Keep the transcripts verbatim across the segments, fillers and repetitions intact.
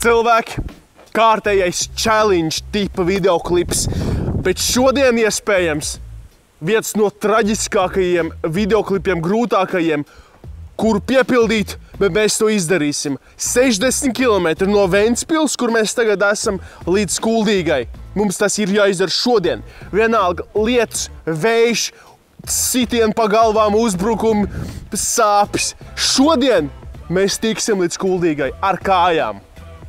cilvēki, kārtējais challenge tipa videoklips, bet šodien iespējams viens no traģiskākajiem videoklipiem, grūtākajiem, kuru piepildīt, bet mēs to izdarīsim. sešdesmit kilometri no Ventspils, kur mēs tagad esam, līdz Kuldīgai. Mums tas ir jāizdara šodien. Vienalga lietus, vējš, sitieni pa galvām, uzbrukumi, sāpes. Šodien mēs tiksim līdz Kuldīgai ar kājām.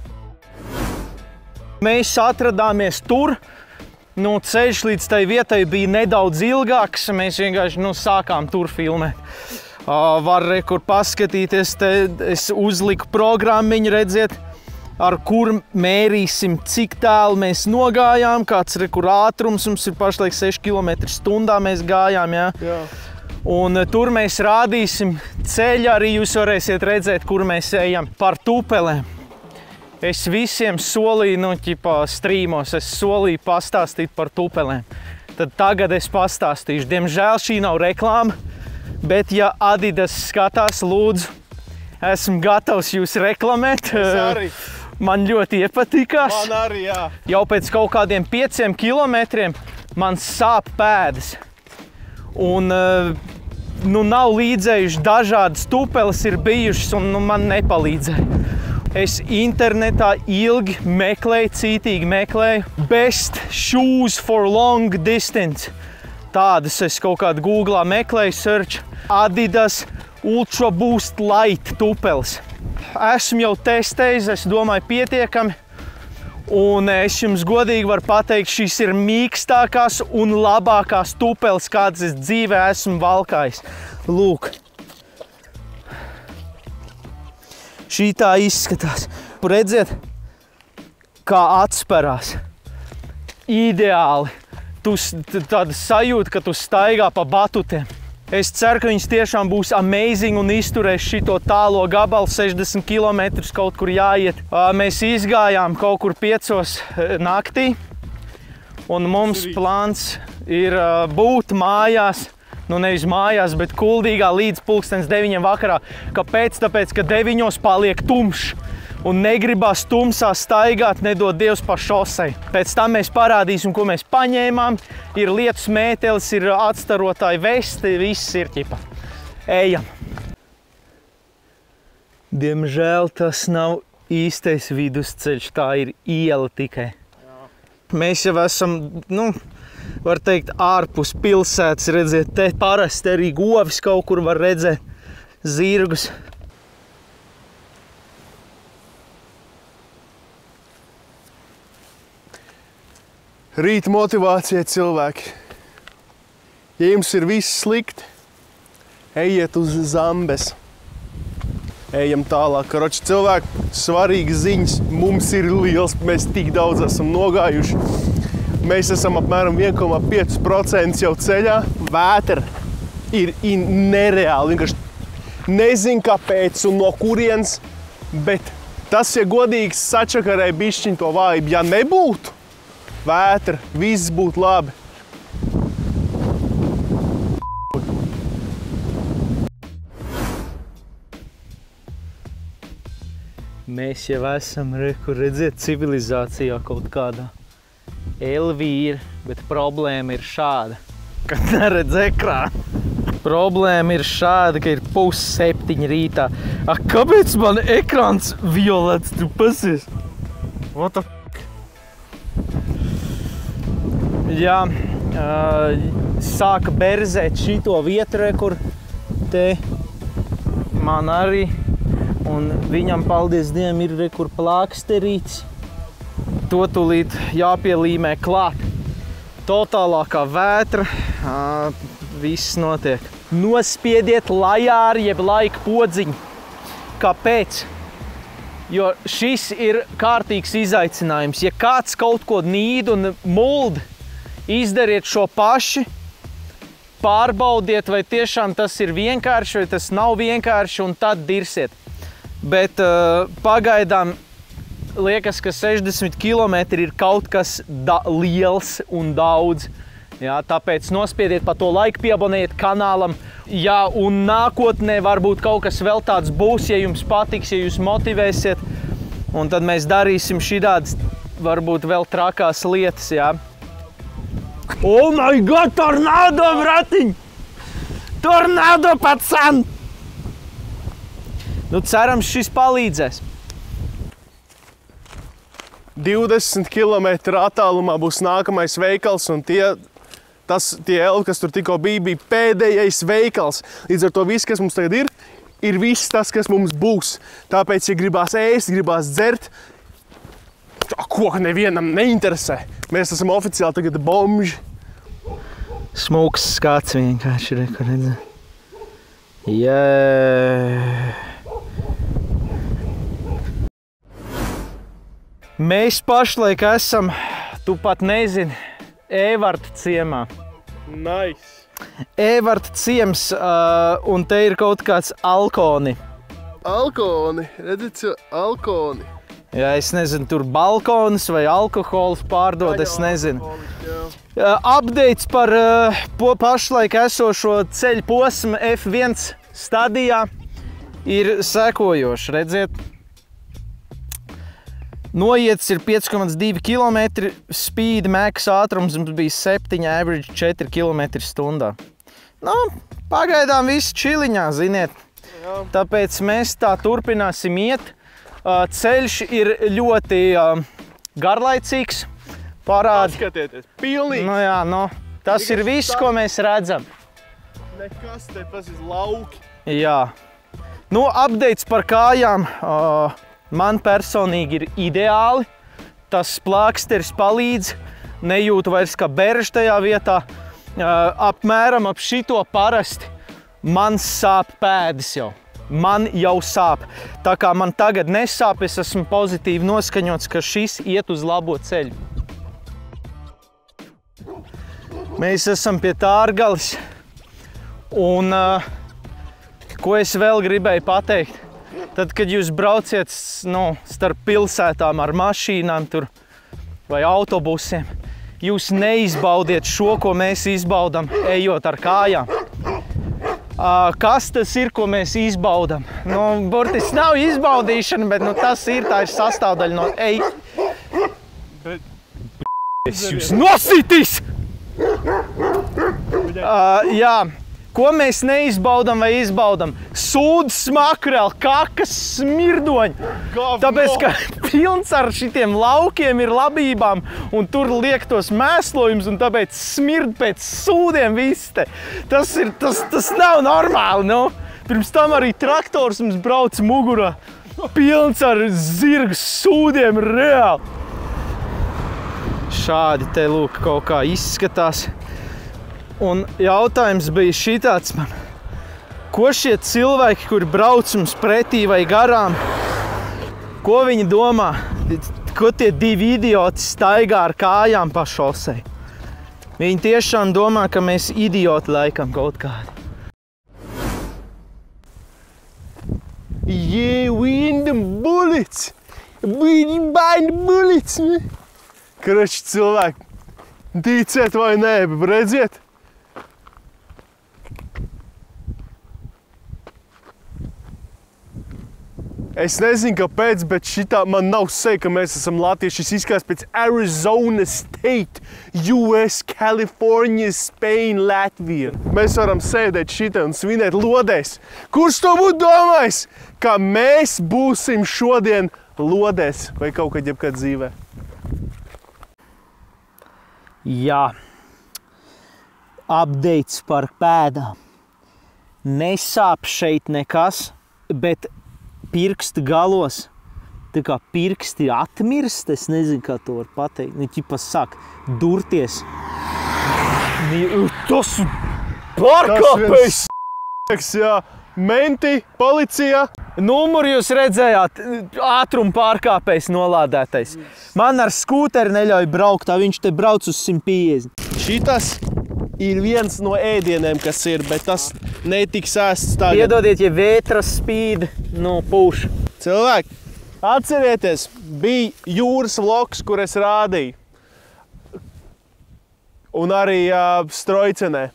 Mēs atradāmies tur. Nu, ceļš līdz tai vietai bija nedaudz ilgāks. Mēs vienkārši nu, sākām tur filmēt. Uh, var re, kur paskatīties, te es uzliku programmiņu, redziet, ar kur mērīsim, cik tālu mēs nogājām, kāds re, kur ātrums, mums ir pašlaik seši kilometri stundā mēs gājām, jā. Jā. Un tur mēs rādīsim ceļu, arī jūs varēsiet redzēt, kur mēs ejam par tupelēm. Es visiem solīju, nu, ķipā, strīmos, es solīju pastāstīt par tupelēm. Tad tagad es pastāstīšu. Diemžēl šī nav reklāma, bet ja Adidas skatās, lūdzu, esmu gatavs jūs reklamēt. Es arī. Man ļoti iepatikās. Man arī, jā. Jau pēc kaut kādiem pieciem kilometriem man sāp pēdas. Un nu, nav līdzējuši dažādas tupeles ir bijušas un nu, man nepalīdzēja. Es internetā ilgi meklēju, cītīgi meklēju best shoes for long distance. Tādas es kaut kādu Googlā meklēju, search Adidas Ultra Boost Light tupeles. Esmu jau testējis, es domāju, pietiekami. Un es jums godīgi varu pateikt, šīs ir mīkstākās un labākās tupeles, kādas es dzīvē esmu valkājis. Lūk. Šī tā izskatās. Redziet, kā atsperās. Ideāli. Tu tāda sajūta, ka tu staigā pa batutiem. Es ceru, ka viņas tiešām būs amazing un izturēs šito tālo gabalu, sešdesmit kilometrus kaut kur jāiet. Mēs izgājām kaut kur piecos naktī. Un mums plāns ir būt mājās. Nu, nevis mājās, bet Kuldīgā līdz pulkstens deviņiem vakarā. Kāpēc? Tāpēc, ka deviņos paliek tumšs un negribās tumsā staigāt, nedod Dievs pa šosei. Pēc tam mēs parādīsim, ko mēs paņēmām. Ir lietus mētelis, ir atstarotāji vesti, viss ir ķipa. Ejam! Diemžēl tas nav īstais vidusceļš, tā ir iela tikai. Jā. Mēs jau esam, nu, var teikt, ārpus pilsētas, redziet, te parasti arī govis kaut kur var redzēt, zirgus. Rīt motivācija, cilvēki. Ja jums ir viss slikti, ejiet uz Zambes. Ejam tālāk. Karoči, cilvēki, svarīgas ziņas. Mums ir liels, mēs tik daudz esam nogājuši. Mēs esam apmēram viens komats pieci procenti jau ceļā. Vētra ir nereāli. Vienkārši nezinu, kāpēc un no kurienes, bet tas, ja godīgs, sačakarēja bišķiņ to vājību. Ja nebūtu vētra, viss būtu labi. Mēs jau esam, re, kur redziet, civilizācijā kaut kādā. Elvīra, bet problēma ir šāda, kad neredz ekrānu. Problēma ir šāda, ka ir pus septiņi rītā. Ak, kāpēc man ekrāns violets? Tu pasies? What the f***? Jā, sāka berzēt šito vietu, kur te man arī. Un viņam, paldies Dievam, ir re, kur plāksterīts. To tūlīt jāpielīmē klāt. Totālākā vētra, viss notiek. Nospiediet lajāri, jeb laika podziņu. Kāpēc? Jo šis ir kārtīgs izaicinājums. Ja kāds kaut ko nīd un muld, izdariet šo paši, pārbaudiet, vai tiešām tas ir vienkārši, vai tas nav vienkārši, un tad dirsiet. Bet uh, pagaidām liekas, ka sešdesmit kilometri ir kaut kas liels un daudz. Jā, tāpēc nospiediet pa to laiku, piabonējiet kanālam. Jā, un nākotnē varbūt kaut kas vēl tāds būs, ja jums patiks, ja jūs motivēsiet. Un tad mēs darīsim šidādas, varbūt vēl trakās lietas, jā. Oh my god, tornado, bratiņ! Tornado, pacan! Nu, cerams, šis palīdzēs. divdesmit kilometru attālumā būs nākamais veikals, un tie, tas, tie elvi, kas tur tikko bija, bija pēdējais veikals. Līdz ar to viss, kas mums tagad ir, ir viss tas, kas mums būs. Tāpēc, ja gribās ēst, gribās dzert, ko nevienam neinteresē. Mēs esam oficiāli tagad bomži. Smūks skats vienkārši, re, ko redzē. Yeah. Mēs pašlaik esam, tu pat nezini, Ēvarta ciemā. Nice. Ēvarta ciems, uh, un te ir kaut kāds alkoni. Alkoni, redzat, alkoni. Jā, es nezinu, tur balkonis vai alkohols pārdod, es nezinu. Uh, updates par uh, po, pašlaik esošo ceļu posmu F viens stadijā ir sekojoši, redziet. Noiets ir pieci komats divi kilometri, speed max ātrums mums bija septiņi, average četri kilometri stundā. Nu, pagaidām viss čiliņā, ziniet. Jā. Tāpēc mēs tā turpināsim iet. Ceļš ir ļoti garlaicīgs. Parādi. Paskatieties, pilnīgi. Nu jā, nu, tas ir viss, ko mēs redzam. Nekas te pas iz lauki. Jā. Nu, updates par kājām. Uh, Man personīgi ir ideāli, tas plāksteris palīdz, nejūtu vairs kā beržs tajā vietā. Apmēram ap šito parasti man sāp pēdas jau, man jau sāp. Tā kā man tagad nesāp, es esmu pozitīvi noskaņots, ka šis iet uz labo ceļu. Mēs esam pie Tārgalis, un ko es vēl gribēju pateikt? Tad, kad jūs brauciet nu, starp pilsētām ar mašīnām tur, vai autobusiem, jūs neizbaudiet šo, ko mēs izbaudam, ejot ar kājām. Kas tas ir, ko mēs izbaudam? Nu, burtiski nav izbaudīšana, bet nu, tas ir, tā ir sastāvdaļa no ej. Bet... Es jūs nositīs! Uh, jā. Ko mēs neizbaudam vai izbaudam? Sūdas, makreli, kakas, smirdoņi. Tāpēc, ka pilns ar šitiem laukiem ir labībām un tur liek tos mēslojumus un tāpēc smird pēc sūdiem viss te. Tas ir, tas, tas nav normāli, nu. Pirms tam arī traktors mums brauc mugurā. Pilns ar zirgu sūdiem, reāli. Šādi te lūk kaut kā izskatās. Un jautājums bija šitāds man, ko šie cilvēki, kuri brauc mums pretī vai garām, ko viņi domā, ko tie divi idioti staigā ar kājām pa šosei? Viņi tiešām domā, ka mēs idioti laikam kaut kādi. Yeah, we in the bullets! We in the bullets! Karači cilvēki, ticēt vai nē, bet redziet? Es nezinu, kāpēc, bet šitā man nav seja, ka mēs esam latvieši. Šis izskatās pēc Arizona State, U S, California, Spain, Latvija. Mēs varam sēdēt šitā un svinēt lodēs. Kurš to būtu domājis, ka mēs būsim šodien lodēs vai kaut kad jebkad dzīvē? Jā. Updates par pēdām. Nesāp šeit nekas, bet pirkstu galos, tā kā pirksti atmirst, es nezinu, kā to var pateikt. Viņi ķipa sāk durties. Tas pārkāpējs! Jā, menti, policija. Numuru jūs redzējāt, ātruma pārkāpējs nolādētais. Man ar skūteri neļauj braukt, tā viņš te brauc uz simt piecdesmit. Šitas ir viens no ēdieniem, kas ir, bet tas netiks ēsts tagad. Piedodiet, ja vētras spīd, nu, pūš. Cilvēki, atcerieties, bija jūras vlogs, kur es rādīju. Un arī uh, Strojcenē.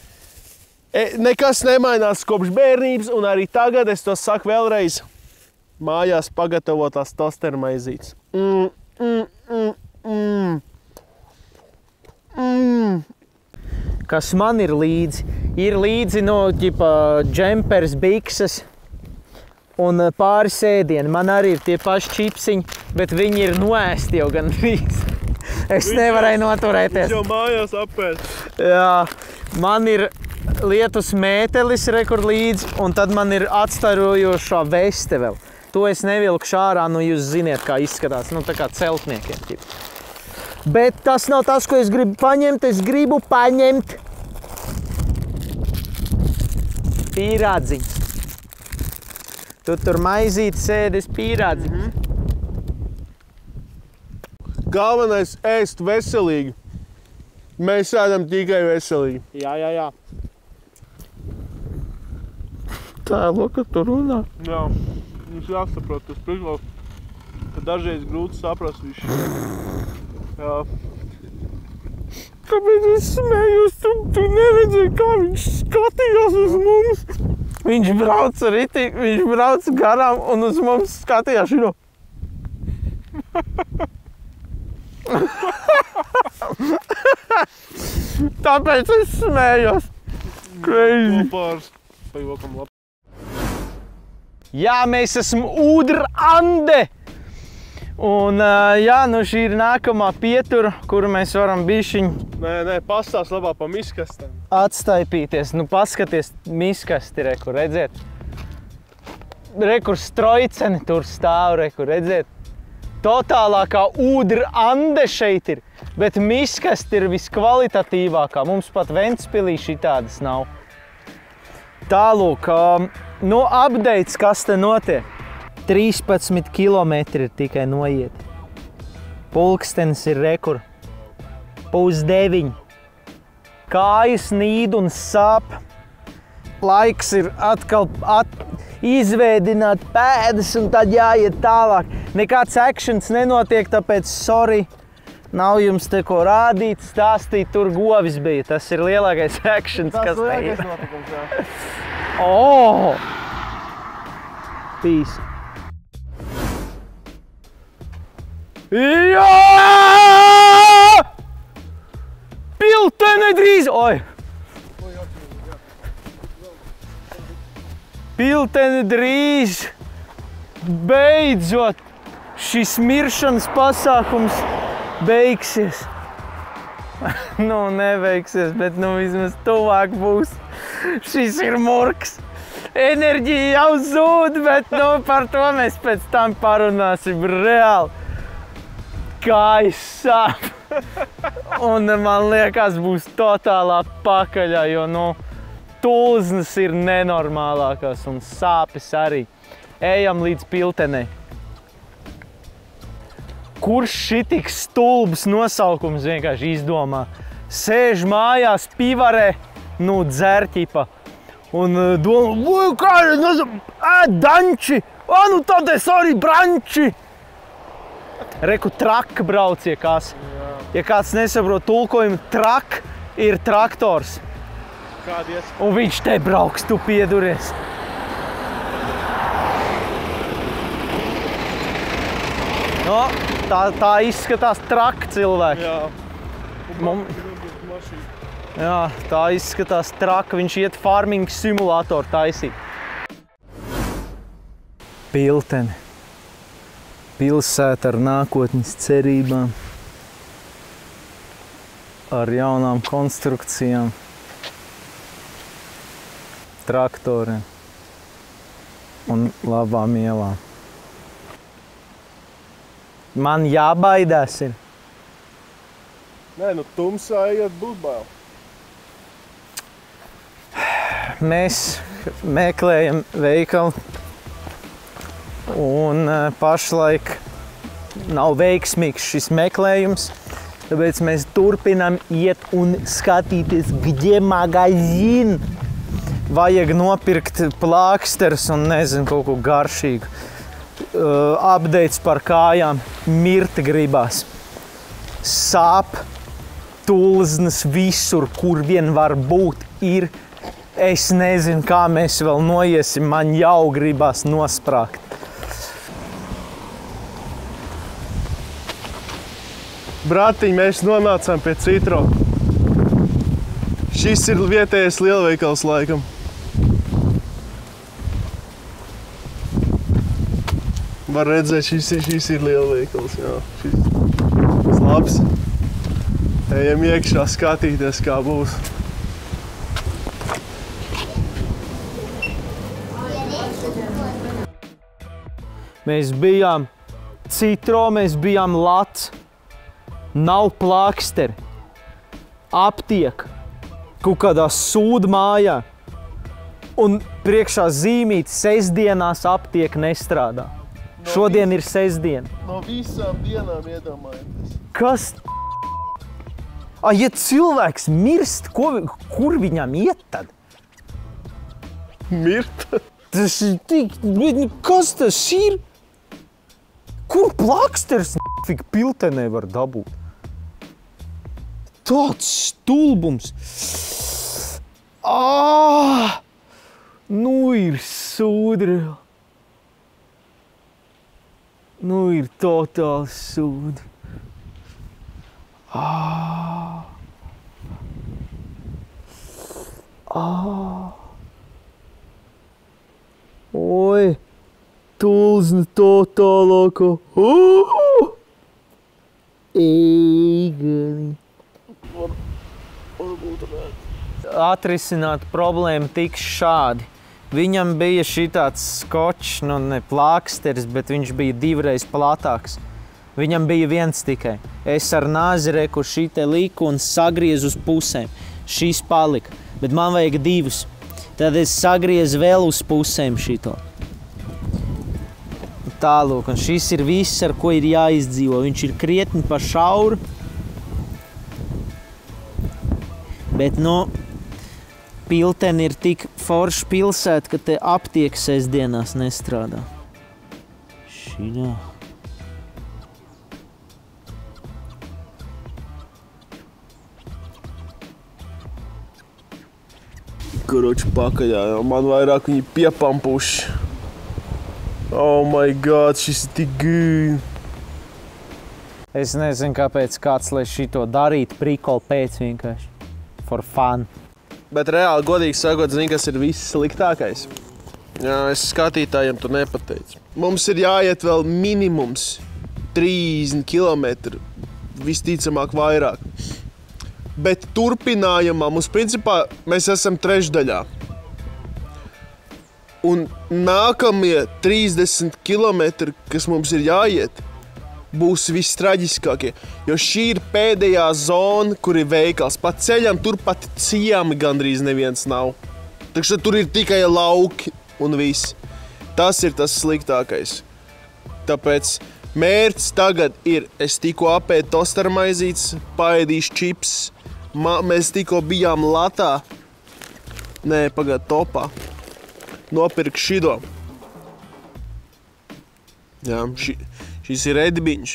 E, nekas nemainās kopš bērnības, un arī tagad es to saku vēlreiz. mājās pagatavotās tostermaizītes. Mm, mm, mm, mm. Mm. Kas man ir līdzi? Ir līdzi no ģipa džempers, bikses un pāris ēdieni. Man arī ir tie paši čipsiņi, bet viņi ir noēsti jau gan drīz. Es nevarēju noturēties. Viņš jau mājās apēst. Jā, man ir lietus mētelis rekur līdzi, un tad man ir atstarojošā veste vēl. To es nevilkšu ārā, nu jūs ziniet, kā izskatās, nu tā kā celtniekiem. Ķip. Bet tas nav tas, ko es gribu paņemt, es gribu paņemt pīrādziņus. Tu tur maizīti sēdi, es pīrādziņus. Mm-hmm. Galvenais ēst veselīgi. Mēs ēdam tikai veselīgi. Jā, jā, jā. Tā ir loka, tu runā. Jā, mums jāsaprot, tas priekšlāk, ka dažreiz grūti saprast visu. Jā. Kāpēc es smējos? Tu, tu neredzēji, kā viņš skatījās uz mums. Viņš brauca ritīgi, viņš brauca garām un uz mums skatījās šino. Tāpēc es smējos. Crazy. Pāris. Paļokam labi. Jā, mēs esam Ūdra Ande. Un jā, nu šī ir nākamā pietura, kuru mēs varam bišķiņ... Nē, nē, pastāst labāk pa miskastēm. Atstaipīties. Nu paskaties miskasti, rekur, redziet. Rekur strojceni tur stāv, rekur, redziet. Totālākā Ūdra Ande šeit ir, bet miskasti ir viskvalitatīvākā. Mums pat Ventspilī šitādas nav. Tālūk, nu updates, kas te notiek. trīspadsmit kilometri ir tikai noiet. Pulkstenis ir rekur. Pusdeviņi. Kājas nīd un sāp. Laiks ir atkal at, izvēdināt pēdas un tad jāiet tālāk. Nekāds actions nenotiek, tāpēc sorry. Nav jums te ko rādīt, stāstīt, tur govis bija. Tas ir lielākais actions, Tas kas te ir. lielākais notikums, jā. Oh! Peace. Jā! Piltene drīz! Oi! Piltene drīz! Beidzot! Šis miršanas pasākums beigsies. Nu, nebeigsies, bet nu vismaz tuvāk būs. Šis ir murks. Enerģija jau zūd, bet nu par to mēs pēc tam parunāsim reāli. Kājas sāp. Un man liekas, būs totālā pakaļā, jo nu, tulznes ir nenormālākās un sāpes arī. Ejam līdz Piltenei. Kurš šitiks stulbs nosaukums vienkārši izdomā? Sēž mājās pivarē, nu dzerķipa. Un domā, vai kā, nezinu, ēd danči, a, nu tad es arī branči. Reku traka brauc, ja kas. Ja kāds nesaprot tulkojumu, trak ir traktors. Kādies? Un viņš te brauks, tu pieduries. No, tā, tā izskatās traka cilvēki. Jā. Mum... Jā, tā izskatās traka. Viņš iet farming simulātoru taisīt. Piltene. Pilsēta ar nākotnes cerībām. Ar jaunām konstrukcijām. Traktoriem. Un labām ielām. Man jābaidās ir. Nē, nu tumsā iet būt bail. Mēs meklējam veikalu un pašlaik nav veiksmīgs šis meklējums, tāpēc mēs turpinām iet un skatīties, где magazin. Vajag nopirkt plāksters un nezinu, kaut ko garšīgu. Uh, updates par kājām. Mirta gribās. Sāp, tulznes visur, kur vien var būt, ir. Es nezinu, kā mēs vēl noiesim, man jau gribās nosprākt. Bratiņ, mēs nonācām pie Citro. Šis ir vietējais lielveikals laikam. Var redzēt, šis, šis ir lielveikals, jā. Šis, šis labs. Ejam iekšā skatīties, kā būs. Mēs bijām Citro, mēs bijām Lats. Nav plāksteri. Aptieka. Kaut kādā sūda mājā. Un priekšā zīmīt sestdienās aptieka nestrādā. No Šodien vis... ir sestdiena. No visām dienām iedomājamies. Kas? A, ja cilvēks mirst, ko, kur viņam iet tad? Mirt? Tas ir tik... Kas tas ir? Kur plāksters n***fik piltenē var dabūt? Tāds stulbums. Ā! Nu ir sūdri. Nu ir totāli sūdi. Ā! Ā! Oi! Tulzna totālāko. Uh! Eigani. Atrisināt problēmu tiks šādi. Viņam bija šitāds skočs, nu ne plāksteris, bet viņš bija divreiz platāks. Viņam bija viens tikai. Es ar nāzi reku šite liku un sagriezu uz pusēm. Šis palika, bet man vajag divus. Tad es sagriezu vēl uz pusēm šito. Tālūk, un šis ir viss, ar ko ir jāizdzīvo. Viņš ir krietni pa šauru. Bet, nu, Pilteni ir tik forša pilsēta, ka te aptieka sestdienās nestrādā. Šitā. Karoči pakaļā, jo man vairāk viņi piepampuši. Oh my god, šis ir tik gūj. Es nezinu, kāpēc kāds, lai šito darītu prikolu pēc vienkārši. For fun. Bet reāli, godīgi sakot, zini, kas ir viss sliktākais? Jā, es skatītājiem to nepateicu. Mums ir jāiet vēl minimums trīsdesmit kilometri, visticamāk vairāk. Bet turpinājumā mums principā mēs esam trešdaļā. Un nākamie trīsdesmit kilometri, kas mums ir jāiet, būs vistraģiskākie. Jo šī ir pēdējā zona, kur ir veikals. Pa ceļam tur pat ciemi gandrīz neviens nav. Takšā tur ir tikai lauki un viss. Tas ir tas sliktākais. Tāpēc mērķis tagad ir, es tikko apēdu tostermaizītes, paēdīšu čips. Ma, mēs tikko bijām Latā. Nē, pagad topā. Nopirku šido. Jā, ši, šis ir edibiņš.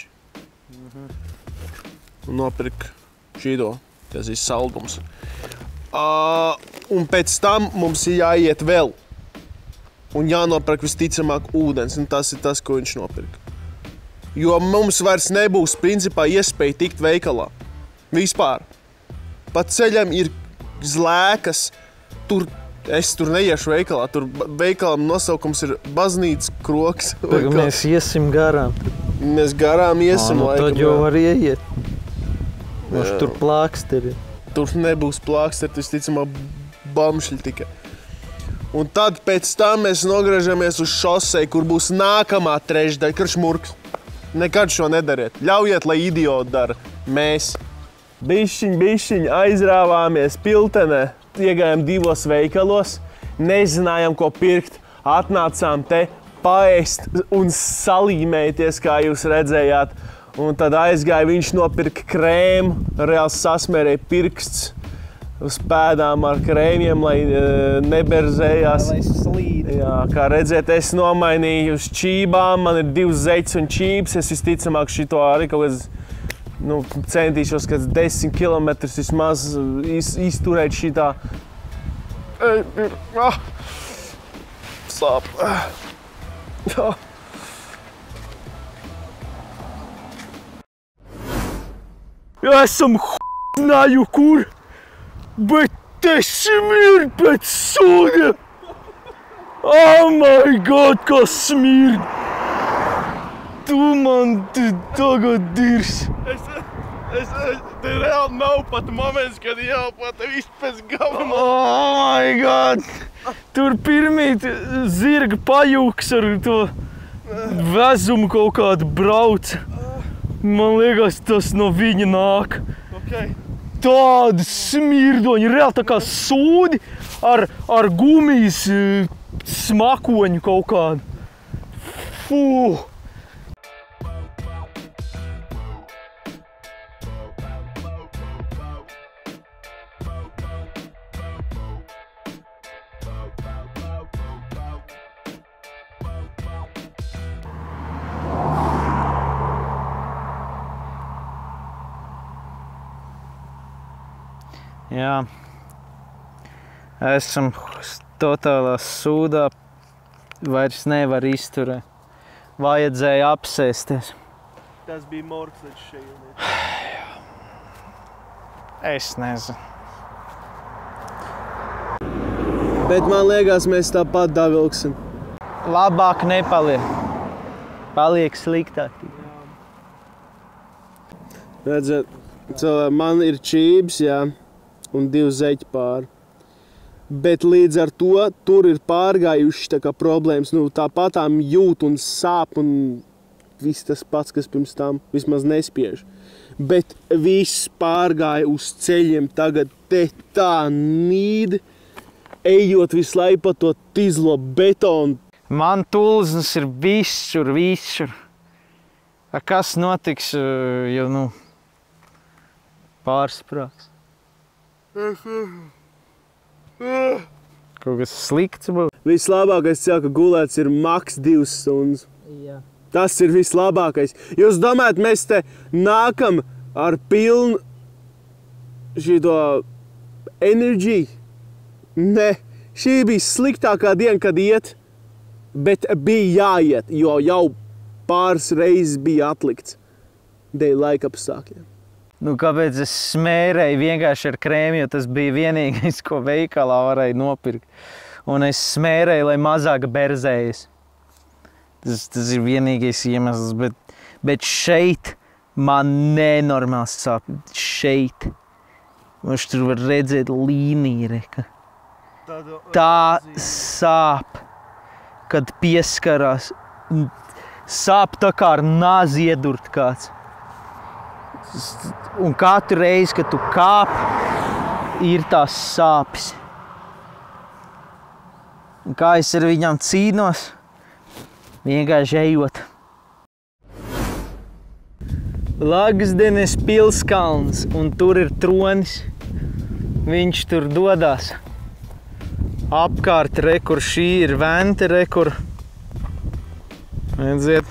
Un nopirku šido. Tas ir saldums. Uh, un pēc tam mums ir jāiet vēl. Un jānopirk visticamāk ūdens. Un tas ir tas, ko viņš nopirka. Jo mums vairs nebūs principā iespēja tikt veikalā. Vispār. Pa ceļam ir zlēkas. Tur Es tur neiešu veikalā, tur veikalam nosaukums ir baznīcas kroks. Tagad mēs iesim garām. Mēs garām iesim. Ā, nu tad jau var ieiet. Mums tur plāksteri. Tur nebūs plāksteri, tas ticamā bamšļi tikai. Un tad pēc tam mēs nogriežamies uz šosei, kur būs nākamā trešdaļa, karš murks. Nekad šo nedariet. Ļaujiet, lai idioti dara. Mēs. Bišķiņ, bišķiņ aizrāvāmies Piltenē. Iegājām divos veikalos, nezinājām, ko pirkt, atnācām te paēst un salīmēties, kā jūs redzējāt. Un tad aizgāja, viņš nopirka krēmu, reāli sasmērēja pirksts uz pēdām ar krēmiem, lai neberzējās. Lai slīd. Jā, kā redzēt, es nomainīju uz čībām, man ir divas zeķes un čības, es visticamāk šito arī kaut kāds Nu, centīšos kāds desmit kilometrus vismaz iz, izturēt šitā. Ah, sāp. Ah. esam h***nāju kur, bet te smird pēc sūda. Oh my god, kā smird. Tu man tu tagad dirs. Es, es, es, te reāli nav pat moments, kad jāelpo te viss pēc gala. Oh my god. Tur pirmīt zirga pajūks ar to vezumu kaut kādu brauc. Man liekas, tas no viņa nāk. Okay. Tādi smirdoņi, reāli tā kā sūdi ar, ar gumijas smakoņu kaut kādu. Fū! Jā, esam totālā sūdā, vairs nevar izturēt. Vajadzēja apsēsties. Tas bija morgs līdz šeit. Es nezinu. Bet man liekas, mēs tāpat davilksim. Labāk nepaliek. Paliek sliktāk. Redzat, cilvēki, man ir čības, jā. Un divi zeķi pāri. Bet līdz ar to tur ir pārgājuši tā kā problēmas. Nu, tāpatām jūt un sāp un viss tas pats, kas pirms tam vismaz nespiež. Bet viss pārgāja uz ceļiem tagad te tā nīd, ejot visu laiku pa to tizlo betonu. Man tulznas ir visur, visur. Kas notiks, ja nu pārsprāks? Kaut kas slikts būs. Vislabākais ceļ, ka gulēts ir maks divas stundas. Jā. Tas ir vislabākais. Jūs domājat, mēs te nākam ar pilnu šito enerģiju? Nē, šī bija sliktākā diena, kad iet, bet bija jāiet, jo jau pāris reizes bija atlikts dēļ laika apstākļiem. Nu, kāpēc es smērēju vienkārši ar krēmu, jo tas bija vienīgais, ko veikalā varēja nopirkt. Un es smērēju, lai mazāk berzējas. Tas, tas ir vienīgais iemesls, bet, bet šeit man nenormāls sāp. Šeit. Viņš tur var redzēt līniju, reka. Tā sāp, kad pieskarās. Sāp tā kā ar nāzi iedurt kāds. Un katru reizi, kad tu kāp, ir tās sāpes. Un kā es ar viņām cīnos, vienkārši ejot. Lagsdenes pilskalns, un tur ir tronis. Viņš tur dodās. Apkārt, re, kur šī ir vente, re, kur. Redziet.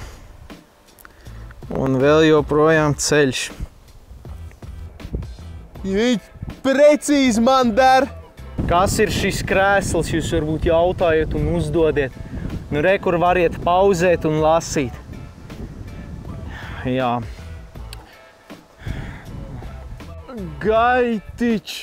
Un vēl joprojām ceļš. Viņi precīzi man der. Kas ir šis krēsls, jūs varbūt jautājat un uzdodiet. Nu, re, kur variet pauzēt un lasīt. Jā. Gaitič,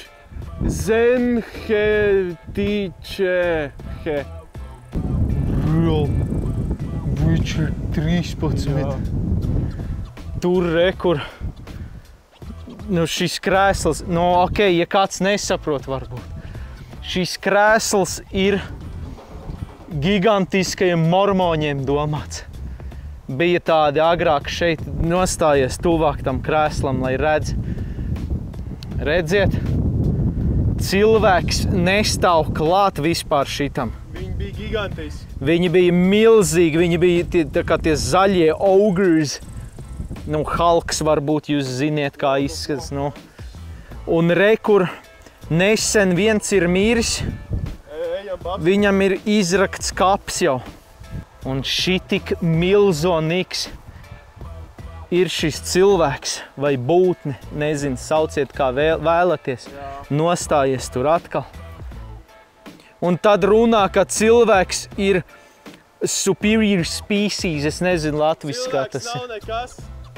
zenhe, tiče, he. Bro, viņš ir trīspadsmit. Tur, re, kur. Nu, šis krēsls, nu, ok, ja kāds nesaprot varbūt. Šis krēsls ir gigantiskajiem mormoņiem domāts. Bija tādi agrāk šeit nostājies tuvāk tam krēslam, lai redz. Redziet, cilvēks nestāv klāt vispār šitam. Viņi bija gigantiski. Viņi bija milzīgi, viņi bija tie, tā kā tie zaļie ogres. Nu, Halks varbūt jūs ziniet, kā izskatās. Nu. Un re, kur nesen viens ir miris, viņam ir izrakts kaps jau. Un šitik milzonīgs ir šis cilvēks vai būtne, nezinu, sauciet kā vēl, vēlaties, nostājies tur atkal. Un tad runā, ka cilvēks ir superior species, es nezinu latviskā tas ir. Cilvēks nav nekas.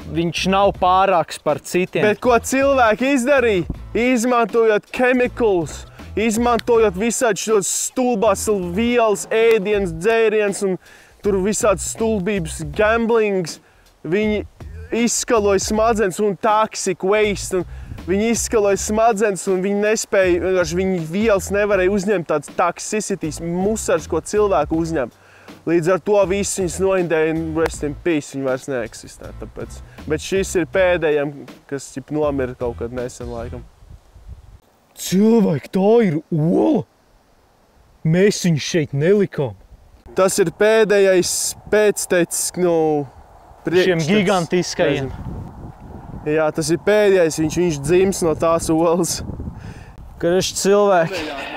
viņš nav pārāks par citiem. Bet ko cilvēki izdarīja? Izmantojot chemicals, izmantojot visādi šos stulbās vielas, ēdienas, dzēriens un tur visāds stulbības, gamblings. Viņi izskaloja smadzenes un toxic waste. Un viņi izskaloja smadzenes un viņi nespēja, vienkārši viņi vielas nevarēja uzņemt tāds toxicities, musars, ko cilvēku uzņem. Līdz ar to viss viņas noindēja, rest in peace, viņi vairs neeksistē. Tāpēc. Bet šis ir pēdējiem, kas ķip nomira kaut kad nesen laikam. Cilvēki, tā ir ola! Mēs viņu šeit nelikām. Tas ir pēdējais pēctecis, nu, šiem gigantiskajiem. Jā, tas ir pēdējais, viņš, viņš dzims no tās olas. Karš cilvēki.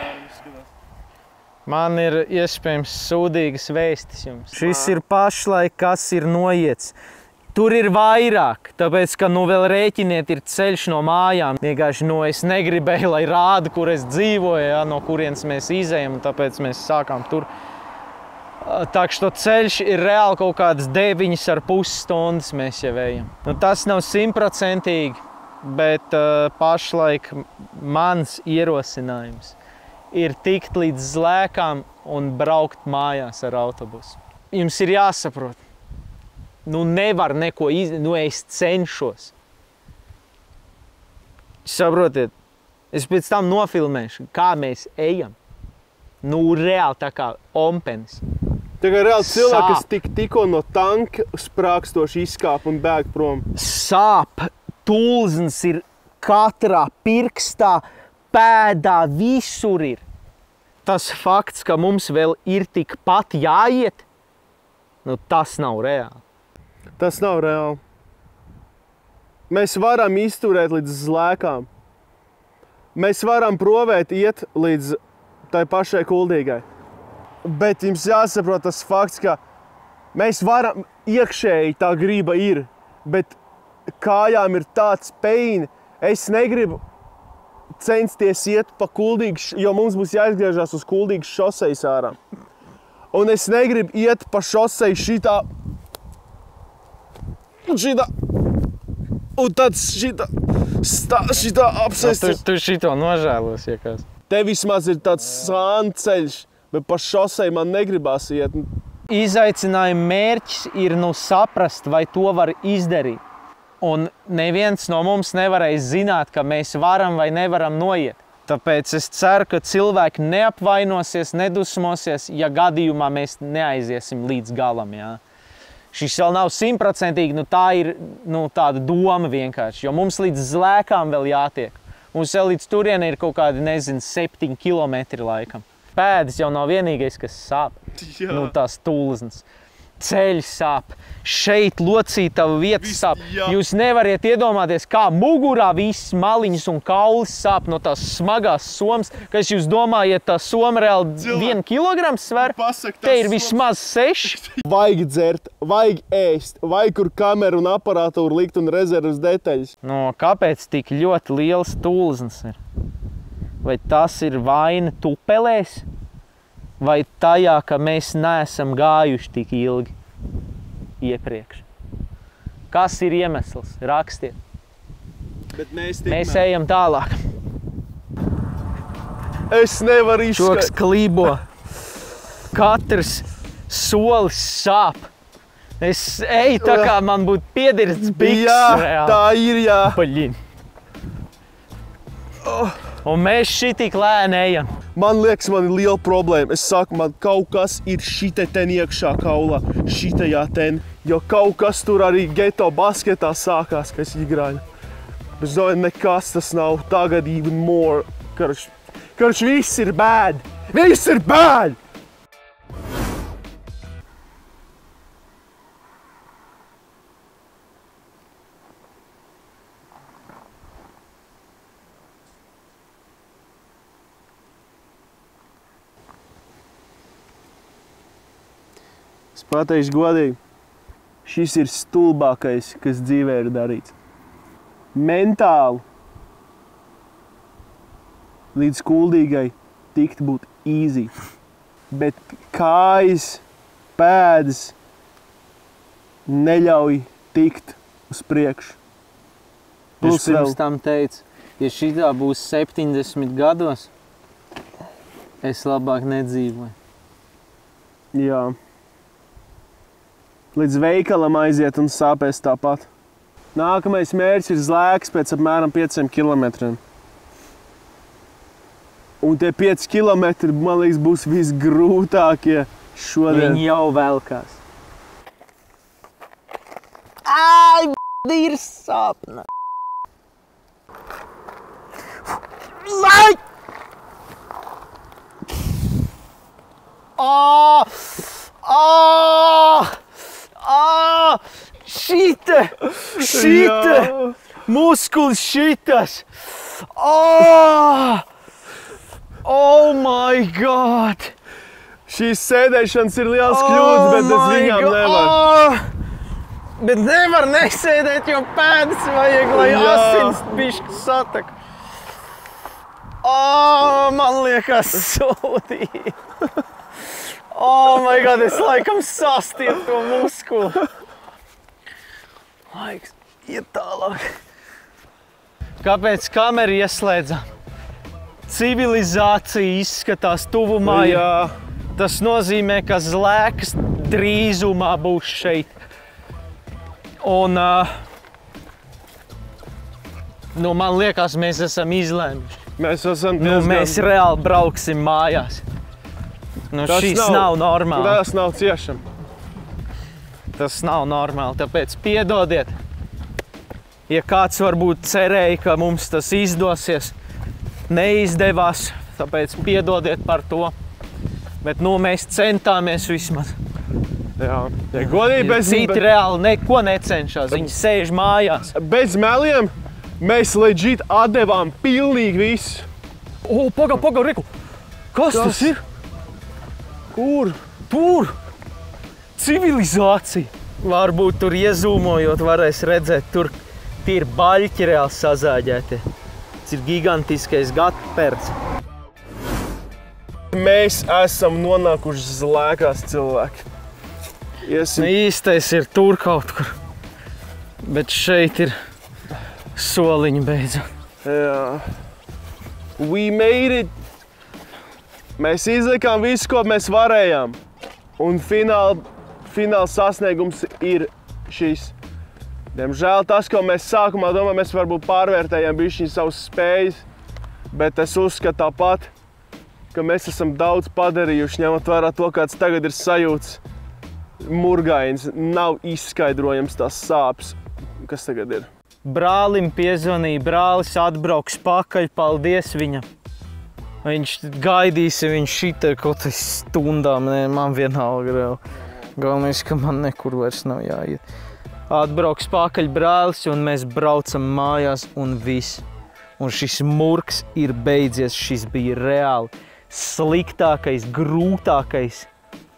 Man ir iespējams sūdīgas vēstis jums. Šis ir pašlaik, kas ir noiets. Tur ir vairāk, tāpēc, ka nu vēl rēķiniet ir ceļš no mājām. Vienkārši, nu, es negribēju, lai rāda, kur es dzīvoju, ja, no kurienes mēs izejam, un tāpēc mēs sākām tur. Tā ka to ceļš ir reāli kaut kādas deviņas ar pus stundas mēs jau ejam. Nu, tas nav simtprocentīgi, bet uh, pašlaik mans ierosinājums ir tikt līdz Zlēkām un braukt mājās ar autobusu. Jums ir jāsaprot, nu nevar neko izdarīt, nu es cenšos. Saprotiet, es pēc tam nofilmēšu, kā mēs ejam. Nu reāli tā kā ompenis. Tā kā reāli cilvēki, kas tik, tikko no tanka sprākstoši izkāp un bēg prom. Sāp, tulzns ir katrā pirkstā, pēdā, visur ir. Tas fakts, ka mums vēl ir tik pat jāiet, nu tas nav reāli. Tas nav reāli. Mēs varam izturēt līdz Zlēkām. Mēs varam provēt iet līdz tai pašai Kuldīgai. Bet jums jāsaprot tas fakts, ka mēs varam, iekšēji tā griba ir, bet kājām ir tāds pain. Es negribu censties iet pa Kuldīgas, jo mums būs jāizgriežās uz Kuldīgas šosejas ārā. Un es negribu iet pa šoseju šitā, šitā, un tad šitā, stā, šitā apsēst. Tu, tu šito nožēlos, ja kas. Te vismaz ir tāds sānceļš. Bet pa šosei man negribās iet. Izaicinājuma mērķis ir nu saprast, vai to var izdarīt. Un neviens no mums nevarēja zināt, ka mēs varam vai nevaram noiet. Tāpēc es ceru, ka cilvēki neapvainosies, nedusmosies, ja gadījumā mēs neaiziesim līdz galam. Jā. Šis vēl nav simtprocentīgi, nu tā ir nu, tāda doma vienkārši, jo mums līdz Zlēkām vēl jātiek. Mums vēl līdz turienei ir kaut kādi, nezinu, septiņi kilometri laikam. Pēdas jau nav vienīgais, kas sāp. Jā. Nu, tās tulznes. Ceļš sāp. Šeit locītava vieta viss, sāp. Jā. Jūs nevariet iedomāties, kā mugurā viss maliņas un kaulis sāp no tās smagās somas. Kas jūs domājat, tā soma reāli vienu kilogramu sver? Pasak, te ir vismaz seši. Vajag dzert, vajag ēst, vajag kur kameru un aparatūru likt un rezervas detaļas. No, kāpēc tik ļoti liels tulznes ir? Vai tas ir vaina tupelēs, vai tajā, ka mēs neesam gājuši tik ilgi iepriekš? Kas ir iemesls? Rakstiet. Bet mēs, mēs ejam tālāk. Es nevaru izskatīt. Šoks klībo. Katrs solis sāp. Es eju tā kā man būtu piedirts biks. Jā, reāli. Tā ir, jā. Paļin. Oh. Un mēs šitik lēni ejam. Man liekas, man ir liela problēma. Es saku, man kaut kas ir šite ten iekšā kaulā, šitajā ten. Jo kaut kas tur arī geto basketā sākās, ka es igrāņu. Es domāju, nekas tas nav. Tagad even more. Karš, karš viss ir bad. Viss ir bad! Es pateikšu godīgi, šis ir stulbākais, kas dzīvē ir darīts. Mentāli līdz Kuldīgai tikt būt easy, bet kājas, pēdas neļauj tikt uz priekšu. Plus es pirms tam teicu, ja šitā būs septiņdesmit gados, es labāk nedzīvoju. Jā. Līdz veikalam aiziet un sāpēs tāpat. Nākamais mērķis ir Zlēks pēc apmēram pieciem kilometriem. Un tie pieci kilometri, man liekas, būs visgrūtākie šodien. Viņi jau velkās. Ai, b***, ir sapna. Ai! Ā! Ā! Ā! Šite! Šite! Muskulis šitas! Ā! Oh my God! Šīs sēdēšanas ir liels kļūdas, bet es viņām nevaru. Oh! Bet nevar nesēdēt, jo pēdas vajag, lai Jā. asins bišķi satak. Oh, man liekas sūdīgi. Oh my God, es laikam sastiepu to muskuli. Laiks iet tālāk. Kāpēc kameru ieslēdzām? Civilizācija izskatās tuvumā. Jā. Tas nozīmē, ka Zlēks drīzumā būs šeit. Un, uh, nu, man liekas, mēs esam izlēmuši. Mēs esam Nu, diezgan... mēs reāli brauksim mājās. Nu, Tas šis nav- nav normāli. Tas nav ciešam. Tas nav normāli, tāpēc piedodiet. Ja kāds varbūt cerēja, ka mums tas izdosies, neizdevās, tāpēc piedodiet par to. Bet, nu, mēs centāmies vismaz. Jā. Ja godīgi, bez, Citi reāli neko necenšas, viņi sēž mājās. bez meliem mēs legit atdevām pilnīgi visu. O, paga, paga, reku! Kas Kas? tas ir? Kur? Tur! Civilizācija! Varbūt tur iezūmojot varēs redzēt, tur tie ir baļķi reāli sazāģēti. Tas ir gigantiskais gatperts. Mēs esam nonākuši Zlēkās cilvēki. Iesim. Īstais ir tur kaut kur. Bet šeit ir soliņi beidzot. Jā. We made it. Mēs izlikām visu, ko mēs varējām. Un fināla, fināla sasniegums ir šis. Diemžēl tas, ko mēs sākumā domājam, mēs varbūt pārvērtējām bišķiņ savas spējas, bet es uzskatu tāpat, ka mēs esam daudz padarījuši, ņemot vērā to, kāds tagad ir sajūts. Murgains, nav izskaidrojams tās sāpes, kas tagad ir. Brālim piezvanīja, brālis atbrauks pakaļ, paldies viņam. Viņš gaidīja, viņš šita kaut kas stundām, ne, man vienalga reāli. Galvenais, ka man nekur vairs nav jāiet. Atbrauks pakaļ brālis un mēs braucam mājās un viss. Un šis murgs ir beidzies, šis bija reāli sliktākais, grūtākais,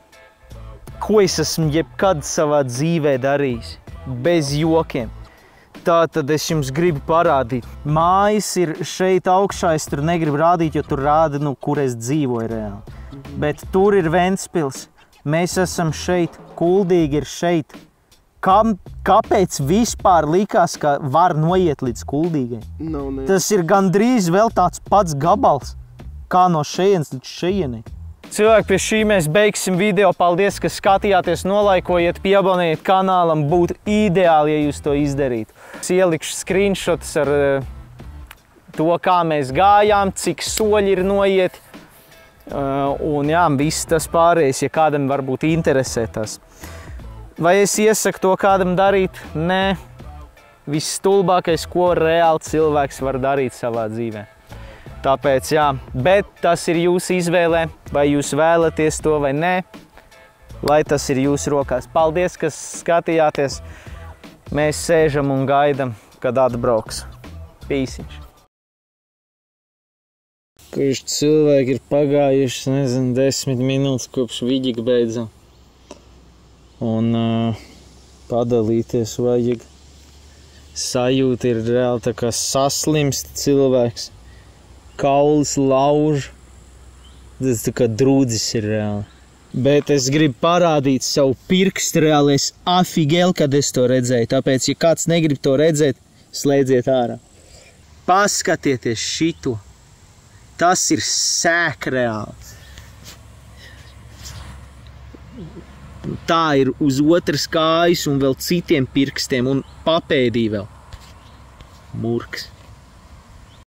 ko es esmu jebkad savā dzīvē darījis, bez jokiem. Tātad es jums gribu parādīt. Mājas ir šeit augšā, es tur negribu rādīt, jo tur rāda, nu, kur es dzīvoju reāli. Bet tur ir Ventspils, mēs esam šeit, Kuldīgi ir šeit. Kam, kāpēc vispār likās, ka var noiet līdz Kuldīgai? No, ne. Tas ir gandrīz vēl tāds pats gabals, kā no šejienes līdz šejienei. Cilvēki, pie šī mēs beigsim video. Paldies, ka skatījāties, nolaikojiet, piabonējiet kanālam. Būtu ideāli, ja jūs to izdarītu. Es ielikšu screenshotus ar to, kā mēs gājām, cik soļi ir noieti. Un jā, viss tas pārējais, ja kādam varbūt interesē tas. Vai es iesaku to kādam darīt? Nē. Viss stulbākais, ko reāli cilvēks var darīt savā dzīvē. Tāpēc, jā, bet tas ir jūsu izvēlē, vai jūs vēlaties to vai nē, lai tas ir jūsu rokās. Paldies, ka skatījāties. Mēs sēžam un gaidam, kad atbrauks. Pīsiņš. Kurš cilvēki ir pagājuši, nezinu, desmit minūtes kopš Viģika beidzam. Un uh, padalīties vajag. Sajūta ir reāli tā kā saslimst cilvēks. Kaulis lauž. Tas tā kā drūdzis ir reāli. Bet es gribu parādīt savu pirkstu reāli, es afigēl, kad es to redzēju. Tāpēc, ja kāds negrib to redzēt, slēdziet ārā. Paskatieties šito. Tas ir sēk reāli. Tā ir uz otras kājas un vēl citiem pirkstiem un papēdī vēl. Murks.